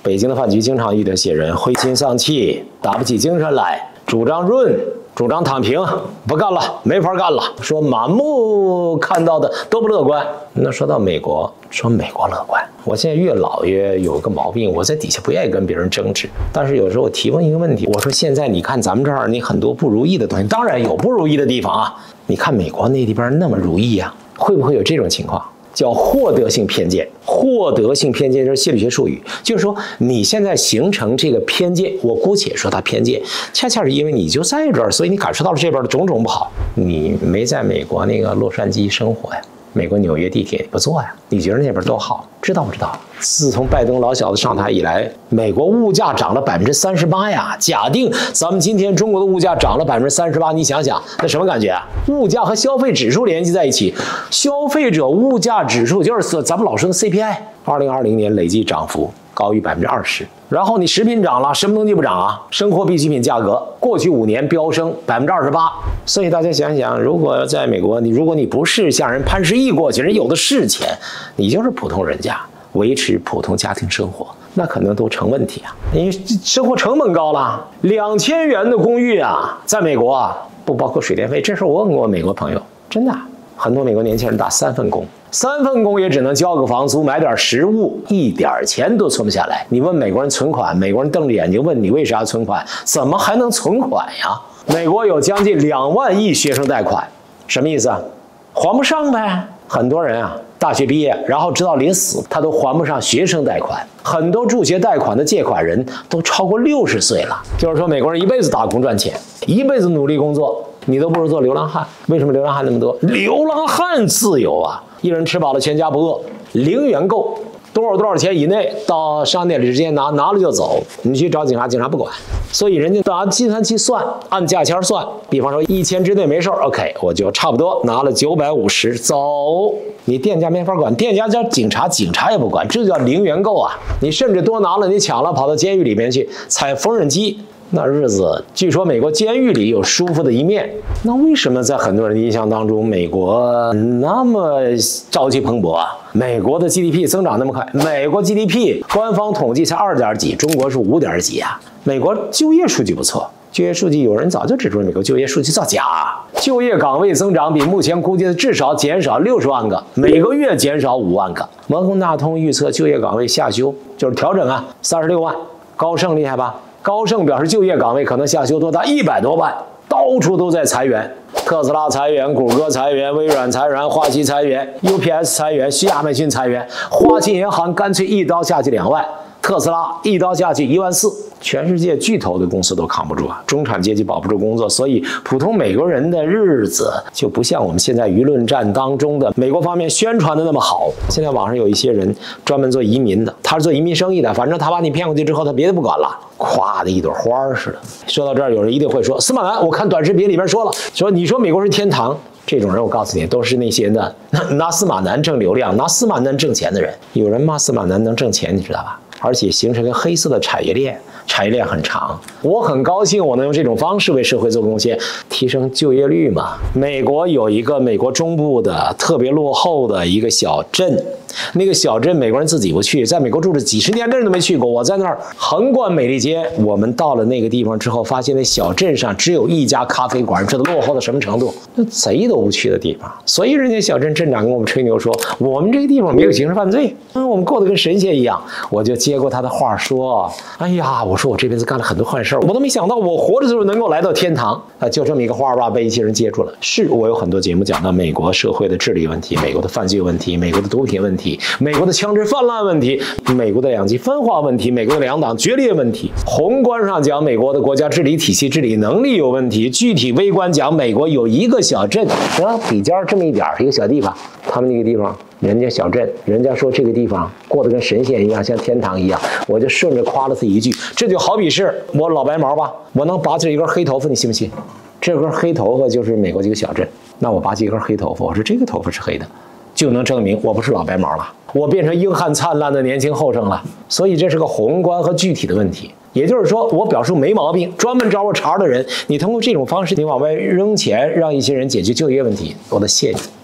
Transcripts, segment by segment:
北京的饭局经常遇到些人灰心丧气，打不起精神来，主张润。 主张躺平，不干了，没法干了。说满目看到的都不乐观。那说到美国，说美国乐观。我现在越老越有个毛病，我在底下不愿意跟别人争执。但是有时候我提问一个问题，我说现在你看咱们这儿，你很多不如意的东西，当然有不如意的地方啊。你看美国那地方那么如意啊，会不会有这种情况？ 叫获得性偏见，获得性偏见这是心理学术语，就是说你现在形成这个偏见，我姑且说它偏见，恰恰是因为你就在这儿，所以你感受到了这边的种种不好。你没在美国那个洛杉矶生活呀，美国纽约地铁不坐呀，你觉得那边多好？知道不知道？自从拜登老小子上台以来，美国物价涨了38%呀。假定咱们今天中国的物价涨了38%，你想想那什么感觉啊？物价和消费指数联系在一起，消费者物价指数就是咱们老说的 CPI，2020年累计涨幅高于20%。然后你食品涨了，什么东西不涨啊？生活必需品价格过去5年飙升28%。所以大家想想，如果在美国，如果你不是像人潘石屹过去，人有的是钱，你就是普通人家。 维持普通家庭生活，那可能都成问题啊！因为生活成本高了，2000元的公寓啊，在美国啊，不包括水电费。这事我问过美国朋友，真的，很多美国年轻人打3份工，3份工也只能交个房租，买点食物，一点钱都存不下来。你问美国人存款，美国人瞪着眼睛问你为啥要存款？怎么还能存款呀？美国有将近2万亿学生贷款，什么意思啊？还不上呗。很多人啊。 大学毕业，然后直到临死，他都还不上学生贷款。很多助学贷款的借款人都超过60岁了。就是说，美国人一辈子打工赚钱，一辈子努力工作，你都不如做流浪汉。为什么流浪汉那么多？流浪汉自由啊，一人吃饱了，全家不饿，零元购。 多少钱以内到商店里直接拿了就走，你去找警察，警察不管。所以人家拿计算器算，按价钱算。比方说1000之内没事 ，OK， 我就差不多拿了950走。你店家没法管，店家叫警察，警察也不管，这叫零元购啊！你甚至多拿了，你抢了，跑到监狱里面去踩缝纫机。 那日子，据说美国监狱里有舒服的一面。那为什么在很多人的印象当中，美国那么朝气蓬勃啊？美国的 GDP 增长那么快，美国 GDP 官方统计才2点几，中国是5点几啊。美国就业数据不错，就业数据有人早就指出美国就业数据造假，就业岗位增长比目前估计的至少减少60万个，每个月减少5万个。摩根大通预测就业岗位下修，就是调整啊，36万。高盛厉害吧？ 高盛表示，就业岗位可能下修多达100多万，到处都在裁员。特斯拉裁员，谷歌裁员，微软裁员，花旗裁员 ，UPS 裁员，亚马逊裁员，花旗银行干脆一刀下去2万，特斯拉一刀下去14000。全世界巨头的公司都扛不住啊，中产阶级保不住工作，所以普通美国人的日子就不像我们现在舆论战当中的美国方面宣传的那么好。现在网上有一些人专门做移民的，他是做移民生意的，反正他把你骗过去之后，他别的不管了，夸的一朵花似的。说到这儿，有人一定会说，司马南，我看短视频里边说了，说你说美国是天堂。 这种人，我告诉你，都是那些呢拿司马南挣流量、拿司马南挣钱的人。有人骂司马南能挣钱，你知道吧？而且形成一个黑色的产业链，产业链很长。我很高兴，我能用这种方式为社会做贡献，提升就业率嘛。美国有一个美国中部的特别落后的一个小镇，那个小镇美国人自己不去，在美国住了几10年的人都没去过。我在那儿横贯美利坚，我们到了那个地方之后，发现那小镇上只有一家咖啡馆，这都落后到什么程度？那贼都不去的地方。所以人家小镇镇长跟我们吹牛说，我们这个地方没有刑事犯罪，我们过得跟神仙一样。我就接过他的话说，哎呀，我说我这辈子干了很多坏事，我都没想到我活着的时候能够来到天堂啊！就这么一个话吧，被一些人接住了。是我有很多节目讲到美国社会的治理问题，美国的犯罪问题，美国的毒品问题，美国的枪支泛滥问题，美国的两极分化问题，美国的两党决裂问题。宏观上讲，美国的国家治理体系治理能力有问题；具体微观讲，美国有一个小镇，比尖这么一点一个小地方，他们那个地方。人家小镇，人家说这个地方过得跟神仙一样，像天堂一样，我就顺着夸了他一句。这就好比是我老白毛吧，我能拔起一根黑头发，你信不信？这根黑头发就是美国这个小镇，那我拔起一根黑头发，我说这个头发是黑的，就能证明我不是老白毛了，我变成英汉灿烂的年轻后生了。所以这是个宏观和具体的问题。也就是说，我表述没毛病，专门找我茬的人，你通过这种方式，你往外扔钱，让一些人解决就业问题，我得谢你。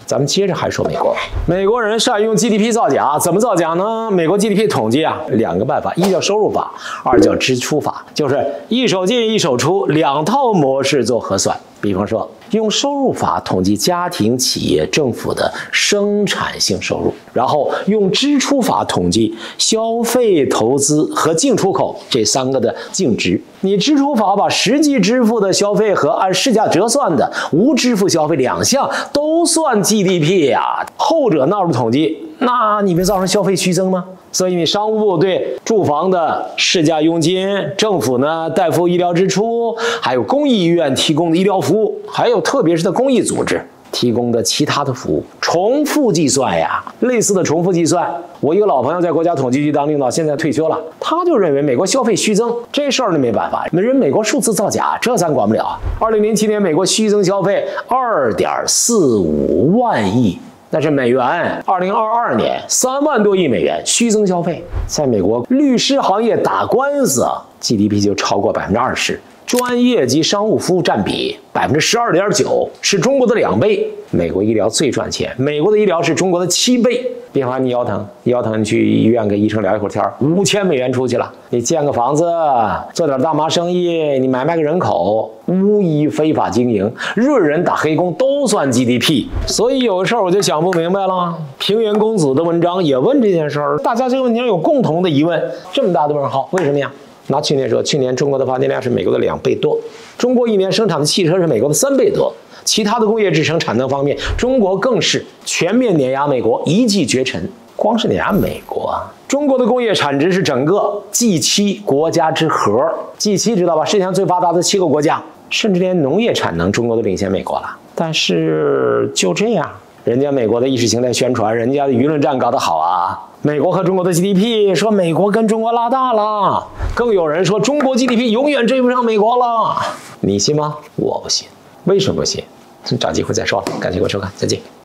咱们接着还说美国，美国人善用 GDP 造假，怎么造假呢？美国 GDP 统计啊，两个办法，一叫收入法，二叫支出法，就是一手进一手出，两套模式做核算。比方说，用收入法统计家庭、企业、政府的生产性收入，然后用支出法统计消费、投资和进出口这三个的净值。你支出法把实际支付的消费和按市价折算的无支付消费两项都算 GDP 呀，后者纳入统计，那你别造成消费虚增吗？所以你商务部对住房的市价佣金，政府呢代付医疗支出，还有公益医院提供的医疗服务，还有特别是的公益组织提供的其他的服务，重复计算呀，类似的重复计算。我一个老朋友在国家统计局当领导，现在退休了，他就认为美国消费虚增这事儿呢没办法，人美国数字造假，这咱管不了。2007年美国虚增消费2.45万亿。那是美元，2022年3万多亿美元虚增消费，在美国律师行业打官司，GDP 就超过20%，专业及商务服务占比12.9%，是中国的2倍。美国医疗最赚钱，美国的医疗是中国的7倍。比方你腰疼，你去医院给医生聊一会儿天，5000美元出去了。你建个房子，做点大麻生意，你买卖个人口，无疑非法经营，润人打黑工都算 GDP。所以有事儿我就想不明白了。平原公子的文章也问这件事儿，大家这个问题上有共同的疑问，这么大的问号，为什么呀？拿去年说，去年中国的发电量是美国的2倍多，中国一年生产的汽车是美国的3倍多。其他的工业制成产能方面，中国更是全面碾压美国，一骑绝尘。光是碾压美国，中国的工业产值是整个 G7 国家之和。G7 知道吧？世界上最发达的7个国家，甚至连农业产能，中国都领先美国了。但是就这样，人家美国的意识形态宣传，人家的舆论战搞得好啊。美国和中国的 GDP 说美国跟中国拉大了，更有人说中国 GDP 永远追不上美国了。你信吗？我不信。为什么不信？找机会再说。感谢各位收看，再见。